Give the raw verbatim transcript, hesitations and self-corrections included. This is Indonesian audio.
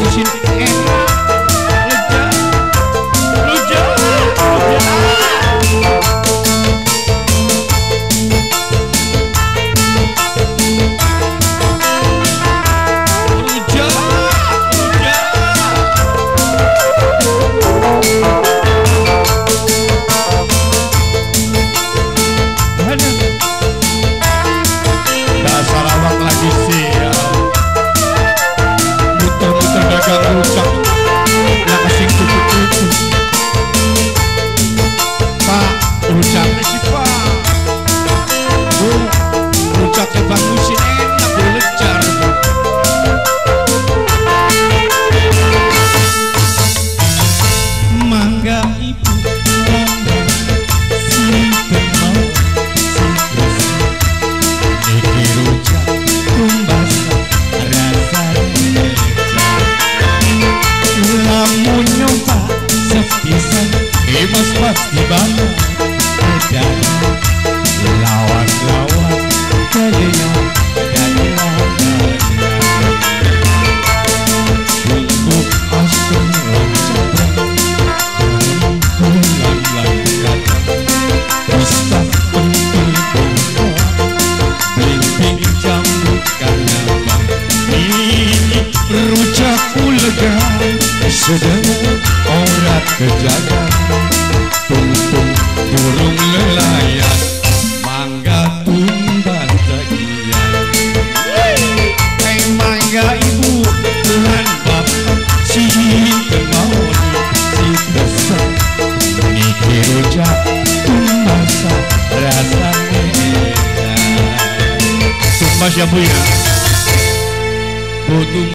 musim enak lega lega Sarawak lagi sial muter-muter dagang rujak lah kasih tutup-tutup Pak rujaknya sih Pak Bu rujaknya Bang Musin enak belejar mangga ibu mangga simpen mau rujak tumbas rasa lamun nyoba sepisan emas pasti banget dan lawan-lawan kalinya dari lawan untuk asam lancaran bulan langkat bisa penting pokok bimbing jambut karena bang ini rujakku lega sedang orat kejaga tungtung burung lelayan mangga tumbas sekian hey mangga ibu Tuhan bapak si kemauan si besar niki rujak tumbas rasa tumbas ya bu ya.